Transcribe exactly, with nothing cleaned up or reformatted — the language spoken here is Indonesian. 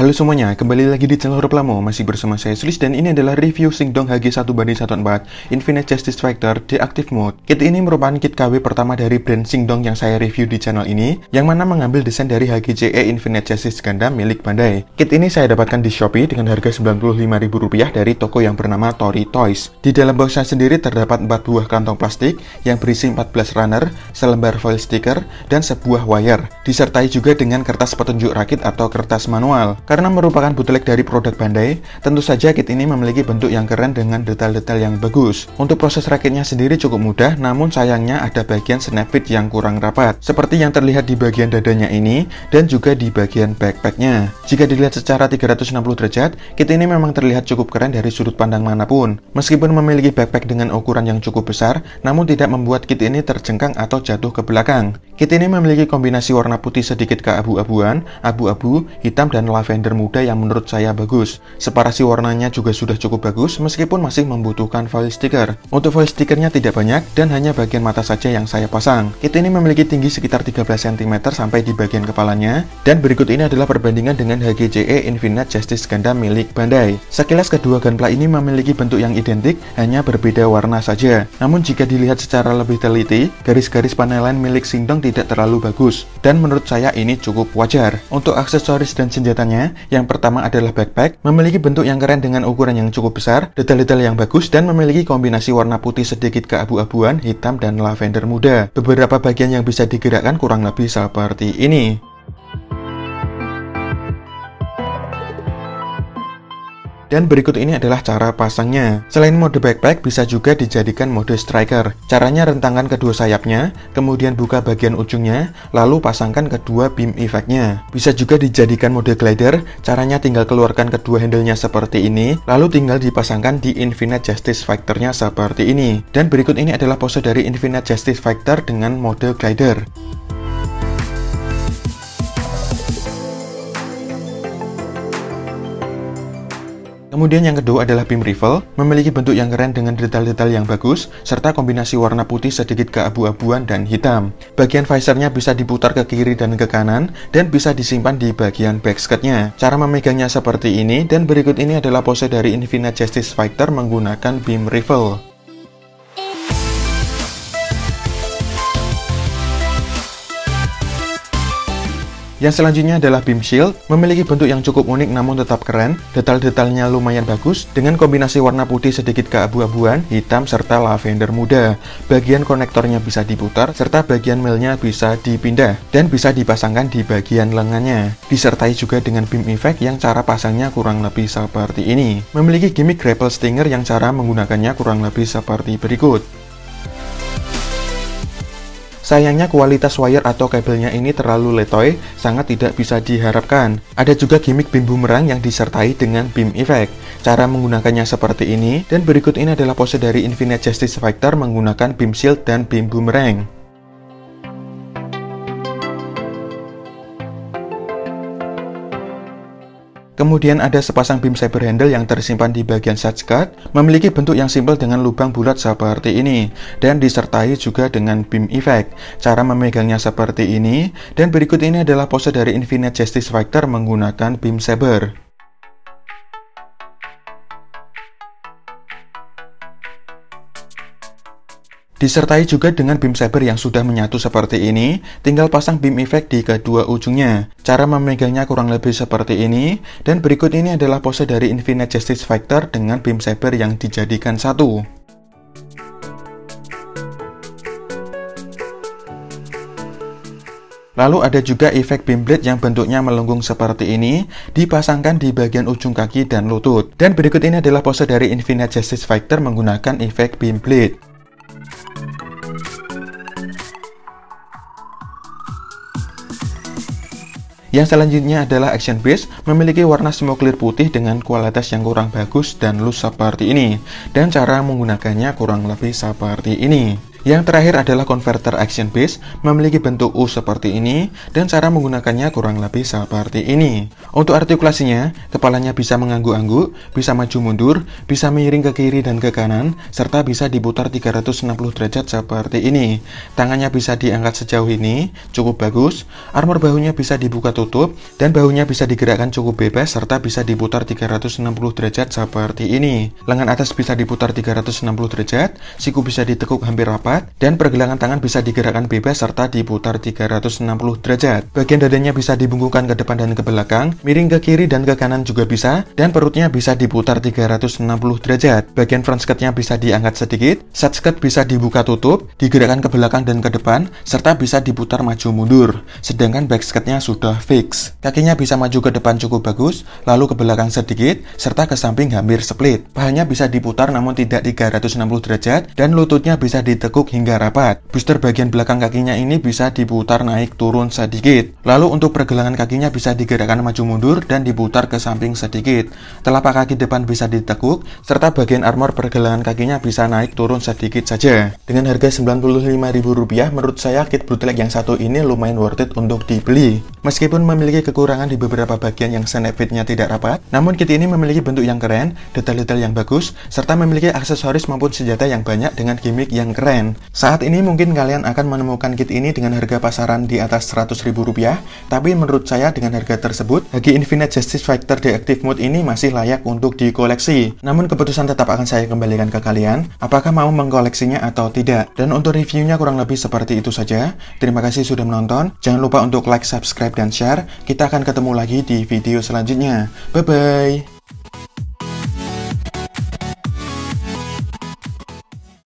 Halo semuanya, kembali lagi di channel Horplamo. Masih bersama saya Sulis dan ini adalah review Shingdong H G satu banding satu koma empat Infinite Justice Factor Deactive Mode. Kit ini merupakan kit K W pertama dari brand Shingdong yang saya review di channel ini, yang mana mengambil desain dari H G C E Infinite Justice Gundam milik Bandai. Kit ini saya dapatkan di Shopee dengan harga sembilan puluh lima ribu rupiah dari toko yang bernama Tori Toys. Di dalam boxnya sendiri terdapat empat buah kantong plastik yang berisi empat belas runner, selembar foil stiker, dan sebuah wire. Disertai juga dengan kertas petunjuk rakit atau kertas manual. Karena merupakan bootleg dari produk Bandai, tentu saja kit ini memiliki bentuk yang keren dengan detail-detail yang bagus. Untuk proses rakitnya sendiri cukup mudah, namun sayangnya ada bagian snap fit yang kurang rapat, seperti yang terlihat di bagian dadanya ini, dan juga di bagian backpacknya. Jika dilihat secara tiga ratus enam puluh derajat, kit ini memang terlihat cukup keren dari sudut pandang manapun. Meskipun memiliki backpack dengan ukuran yang cukup besar, namun tidak membuat kit ini terjengkang atau jatuh ke belakang. Kit ini memiliki kombinasi warna putih sedikit keabu-abuan, abu-abu, hitam, dan lavender muda yang menurut saya bagus. Separasi warnanya juga sudah cukup bagus meskipun masih membutuhkan foil stiker. Untuk foil stikernya tidak banyak dan hanya bagian mata saja yang saya pasang. Kit ini memiliki tinggi sekitar tiga belas sentimeter sampai di bagian kepalanya, dan berikut ini adalah perbandingan dengan H G C E Infinite Justice Gundam milik Bandai. Sekilas kedua gunpla ini memiliki bentuk yang identik, hanya berbeda warna saja. Namun jika dilihat secara lebih teliti, garis-garis panelan milik Shingdong tidak terlalu bagus, dan menurut saya ini cukup wajar. Untuk aksesoris dan senjatanya, yang pertama adalah backpack, memiliki bentuk yang keren dengan ukuran yang cukup besar, detail-detail yang bagus, dan memiliki kombinasi warna putih sedikit keabu-abuan, hitam, dan lavender muda. Beberapa bagian yang bisa digerakkan kurang lebih seperti ini. Dan berikut ini adalah cara pasangnya. Selain mode backpack, bisa juga dijadikan mode striker. Caranya rentangkan kedua sayapnya, kemudian buka bagian ujungnya, lalu pasangkan kedua beam effect-nya. Bisa juga dijadikan mode glider, caranya tinggal keluarkan kedua handle-nya seperti ini, lalu tinggal dipasangkan di Infinite Justice Factor-nya seperti ini. Dan berikut ini adalah pose dari Infinite Justice Factor dengan mode glider. Kemudian yang kedua adalah beam rifle, memiliki bentuk yang keren dengan detail-detail yang bagus, serta kombinasi warna putih sedikit keabu-abuan dan hitam. Bagian visornya bisa diputar ke kiri dan ke kanan, dan bisa disimpan di bagian backskirt-nya. Cara memegangnya seperti ini, dan berikut ini adalah pose dari Infinite Justice Factor menggunakan beam rifle. Yang selanjutnya adalah beam shield, memiliki bentuk yang cukup unik namun tetap keren, detail-detailnya lumayan bagus, dengan kombinasi warna putih sedikit keabu-abuan, hitam, serta lavender muda. Bagian konektornya bisa diputar, serta bagian millnya bisa dipindah, dan bisa dipasangkan di bagian lengannya. Disertai juga dengan beam effect yang cara pasangnya kurang lebih seperti ini. Memiliki gimmick grapple stinger yang cara menggunakannya kurang lebih seperti berikut. Sayangnya kualitas wire atau kabelnya ini terlalu letoy, sangat tidak bisa diharapkan. Ada juga gimmick beam boomerang yang disertai dengan beam effect. Cara menggunakannya seperti ini, dan berikut ini adalah pose dari Infinite Justice Factor menggunakan beam shield dan beam boomerang. Kemudian ada sepasang beam saber handle yang tersimpan di bagian side skirt, memiliki bentuk yang simpel dengan lubang bulat seperti ini, dan disertai juga dengan beam effect. Cara memegangnya seperti ini, dan berikut ini adalah pose dari Infinite Justice Factor menggunakan beam saber. Disertai juga dengan beam saber yang sudah menyatu seperti ini, tinggal pasang beam effect di kedua ujungnya. Cara memegangnya kurang lebih seperti ini, dan berikut ini adalah pose dari Infinite Justice Factor dengan beam saber yang dijadikan satu. Lalu ada juga efek beam blade yang bentuknya melengkung seperti ini, dipasangkan di bagian ujung kaki dan lutut. Dan berikut ini adalah pose dari Infinite Justice Factor menggunakan efek beam blade. Yang selanjutnya adalah action base, memiliki warna smoke clear putih dengan kualitas yang kurang bagus dan loose seperti ini. Dan cara menggunakannya kurang lebih seperti ini. Yang terakhir adalah converter action base, memiliki bentuk U seperti ini, dan cara menggunakannya kurang lebih seperti ini. Untuk artikulasinya, kepalanya bisa mengangguk-angguk, bisa maju mundur, bisa miring ke kiri dan ke kanan, serta bisa diputar tiga ratus enam puluh derajat seperti ini. Tangannya bisa diangkat sejauh ini, cukup bagus. Armor bahunya bisa dibuka tutup, dan bahunya bisa digerakkan cukup bebas, serta bisa diputar tiga ratus enam puluh derajat seperti ini. Lengan atas bisa diputar tiga ratus enam puluh derajat, siku bisa ditekuk hampir rapat, dan pergelangan tangan bisa digerakkan bebas serta diputar tiga ratus enam puluh derajat. Bagian dadanya bisa dibungkukkan ke depan dan ke belakang, miring ke kiri dan ke kanan juga bisa, dan perutnya bisa diputar tiga ratus enam puluh derajat. Bagian front skirtnya bisa diangkat sedikit, side skirt bisa dibuka tutup, digerakkan ke belakang dan ke depan, serta bisa diputar maju mundur. Sedangkan back skirtnya sudah fix. Kakinya bisa maju ke depan cukup bagus, lalu ke belakang sedikit, serta ke samping hampir split. Pahanya bisa diputar namun tidak tiga ratus enam puluh derajat, dan lututnya bisa ditekuk hingga rapat. Booster bagian belakang kakinya ini bisa diputar naik turun sedikit. Lalu untuk pergelangan kakinya bisa digerakkan maju mundur dan diputar ke samping sedikit. Telapak kaki depan bisa ditekuk, serta bagian armor pergelangan kakinya bisa naik turun sedikit saja. Dengan harga sembilan puluh lima ribu rupiah, menurut saya kit bootleg yang satu ini lumayan worth it untuk dibeli. Meskipun memiliki kekurangan di beberapa bagian yang snap fitnya tidak rapat, namun kit ini memiliki bentuk yang keren, detail-detail yang bagus, serta memiliki aksesoris maupun senjata yang banyak dengan gimmick yang keren. Saat ini mungkin kalian akan menemukan kit ini dengan harga pasaran di atas seratus ribu rupiah, tapi menurut saya dengan harga tersebut, Haki Infinite Justice Factor Deactive Mode ini masih layak untuk dikoleksi. Namun keputusan tetap akan saya kembalikan ke kalian, apakah mau mengkoleksinya atau tidak. Dan untuk reviewnya kurang lebih seperti itu saja. Terima kasih sudah menonton, jangan lupa untuk like, subscribe, dan share. Kita akan ketemu lagi di video selanjutnya. Bye-bye!